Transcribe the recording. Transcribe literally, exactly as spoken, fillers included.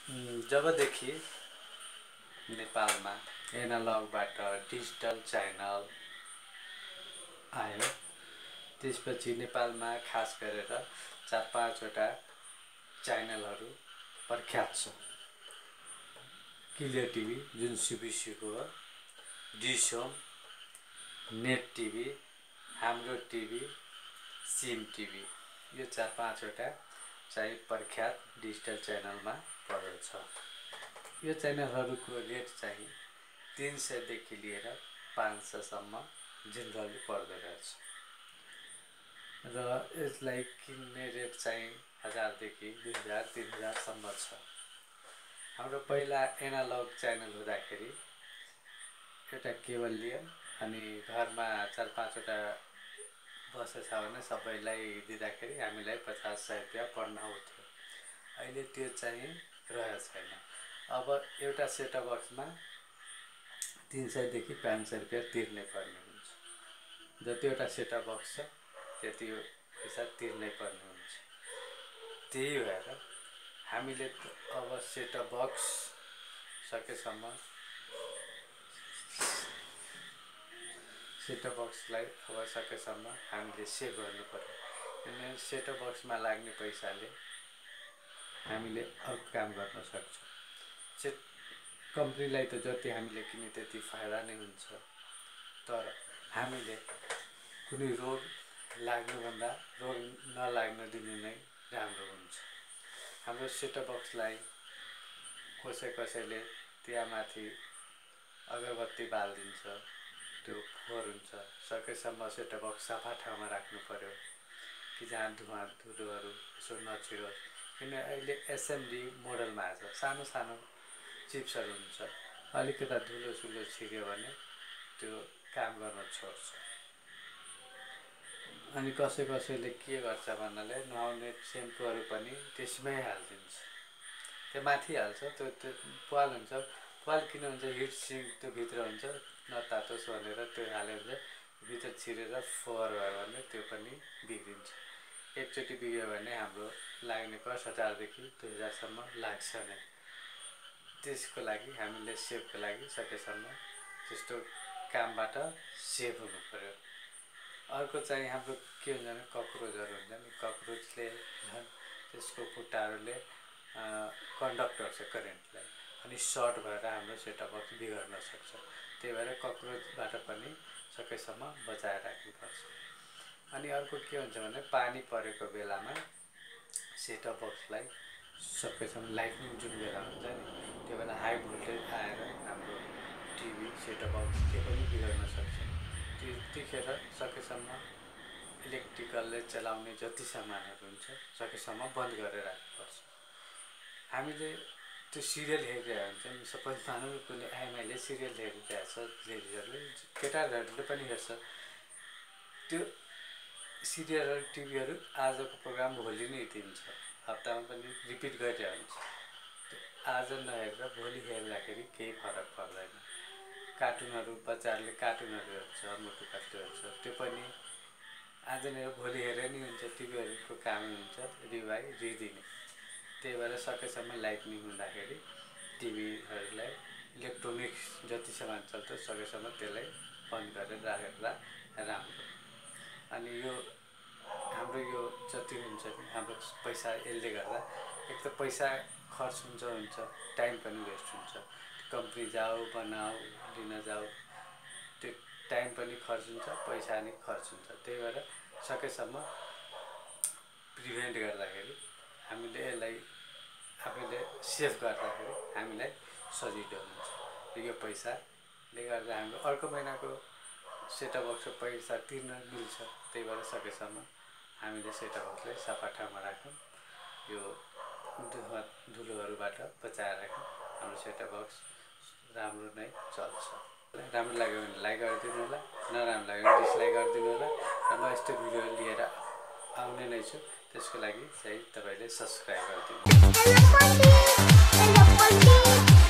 जबदेखि नेपालमा एनालगबाट digital channel आयो त्यसपछि नेपालमा खास गरेर चार पाँचवटा च्यानलहरू प्रख्यात छ। क्लियर टिभी जुन सिबिसीको हो, डिस होम, नेट टिभी, हाम्रो टिभी, सिम टिभी, यो चार पाँचवटा चाहिँ प्रख्यात डिजिटल च्यानलमा पर्दछ। यो च्यानलहरूको रेट चाहिँ तीन सयदेखि लिएर पाँच सयसम्म जेनरली पर्दो रहेछ र यसलाई किन्ने रेट चाहिँ हजारदेखि दुई हजार तिन हजारसम्म छ। हाम्रो पहिला एनालग च्यानल हुँदाखेरि एउटा केबल लियो अनि घरमा चार पाँचवटा बसेछ भने सबैलाई दिँदाखेरि हामीलाई पचास सय रुपियाँ पर्न आउँथ्यो। अहिले त्यो चाहिँ रहेको छैन। अब एउटा सेटअप बक्समा तीन सयदेखि पाँच सय रुपियाँ तिर्नै पर्ने हुन्छ। जतिवटा सेटअप बक्स छ त्यति पैसा तिर्नै पर्ने हुन्छ। त्यही भएर हामीले अब सेटअप बक्स सकेसम्म सेटअप बक्सलाई अब सकेसम्म हामीले सेभ गर्नु पर्यो। किनभने सेटअप बक्समा लाग्ने पैसाले हामीले अर्को काम गर्न सक्छौँ। सेट कम्पनीलाई त जति हामीले किने त्यति फाइदा नै हुन्छ, तर हामीले कुनै रोग लाग्नुभन्दा रोग नलाग्न दिनु नै राम्रो हुन्छ। हाम्रो सेटअप बक्सलाई कसै कसैले त्यहाँमाथि अगरबत्ती बालिदिन्छ, त्यो फोहोर हुन्छ। सकेसम्म सेटअप बक्स सफा ठाउँमा राख्नु पर्यो कि जहाँ धुवा धुलोहरू यसो नछिरोस्। किन अहिले एसएमडी मोडलमा आएको छ, सानो सानो चिप्सहरू हुन्छ, अलिकता धुलो सुलो छिर्यो भने त्यो काम गर्न छोड्छ। अनि कसै कसैले के गर्छ भन्नाले नुहाउने सेम्पूहरू पनि त्यसमै हालिदिन्छ, त्यो माथि हाल्छ। त्यो त्यो पाल हुन्छ, पाल किन हुन्छ, हिट सिङ्क त्यो भित्र हुन्छ, नतातोस् भनेर त्यो हाल्यो भने भित्र छिरेर फोहोर भयो भने त्यो पनि बिग्रिन्छ। एकचोटि बिग्रियो भने हाम्रो लाग्ने कस्ट हजारदेखि दुई हजारसम्म लाग्छ नै। त्यसको लागि हामीले सेभको लागि सकेसम्म त्यस्तो कामबाट सेभ हुनु पर्यो। अर्को चाहिँ हाम्रो के हुन्छ भने कक्रोचहरू हुन्छ नि, कक्रोचले झन् त्यसको खुट्टाहरूले कन्डक्ट गर्छ करेन्टलाई अनि सर्ट भएर हाम्रो सेटअप बक्स बिगार्न सक्छ। त्यही भएर कक्रोचबाट पनि सकेसम्म बचाएर राख्नुपर्छ। अनि अर्को के हुन्छ भने पानी परेको बेलामा सेटअप बक्सलाई सकेसम्म लाइटनिङ जुन बेला हुन्छ नि त्यो बेला हाई भोल्टेज आएर हाम्रो टिभी सेटअप बक्स के पनि बिगार्न सक्छ। त्यतिखेर सकेसम्म इलेक्ट्रिकलले चलाउने जति सामानहरू हुन्छ सकेसम्म बन्द गरेर राख्नुपर्छ। हामीले त्यो सिरियल हेरिरहेको हुन्छ नि, सपोज भनौँ कुनै आइमाईले सिरियल हेरिरहेको छ, लेडिजहरूले केटाहरूले पनि हेर्छ, त्यो सिरियलहरू टिभीहरू आजको प्रोग्राम भोलि नै दिन्छ, हप्तामा पनि रिपिट गरिरहेको हुन्छ। आज नहेरेर भोलि हेर्दाखेरि केही फरक पर्दैन। कार्टुनहरू बच्चाहरूले कार्टुनहरू हेर्छ, मोटु पतलु हेर्छ, त्यो पनि आज नै भोलि हेरे नि हुन्छ। टिभीहरूको काम हुन्छ रिभाइ रिदिने। त्यही भएर सकेसम्म लाइटनिङ हुँदाखेरि टिभीहरूलाई इलेक्ट्रोनिक्स जति सामान चल्छ सकेसम्म त्यसलाई बन्द गरेर राखेर राम्रो। अनि यो हाम्रो यो जति हुन्छ नि हाम्रो पैसा यसले गर्दा एक त पैसा खर्च हुन्छ हुन्छ टाइम पनि वेस्ट हुन्छ। कम्पनी जाऊ बनाऊ लिन जाऊ त्यो टाइम पनि खर्च हुन्छ, पैसा नि खर्च हुन्छ। त्यही भएर सकेसम्म प्रिभेन्ट गर्दाखेरि हामीले यसलाई आफूले सेभ गर्दाखेरि हामीलाई सजिलो हुन्छ। यो पैसाले गर्दा हाम्रो अर्को महिनाको सेटअप बक्सको पैसा तिर्न मिल्छ। त्यही भएर सकेसम्म हामीले सेटअप बक्सलाई सफा ठाउँमा राखौँ, यो धुवा धुलोहरूबाट बचाएर राखौँ। हाम्रो सेटअप बक्स राम्रो नै चल्छ। राम्रो लाग्यो भने लाइक गरिदिनु होला, नराम्रो लाग्यो भने डिसलाइक गरिदिनु होला। र म यस्तो भिडियो लिएर आउने नै छु, त्यसको लागि चाहिँ तपाईँले सब्सक्राइब गरिदिनु होला।